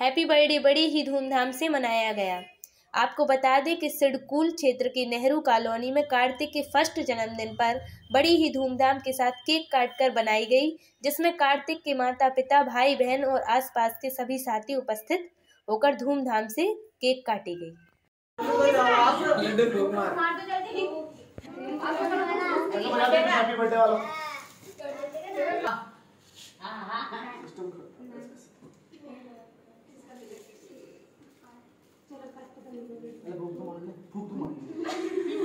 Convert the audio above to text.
Happy birthday बड़ी ही धूमधाम से मनाया गया। आपको बता दें कि सिडकुल क्षेत्र की नेहरू कॉलोनी में कार्तिक के फर्स्ट जन्मदिन पर बड़ी ही धूमधाम के साथ केक काटकर बनाई गई, जिसमें कार्तिक के माता पिता, भाई बहन और आसपास के सभी साथी उपस्थित होकर धूमधाम से केक काटी गई। फूक तो मार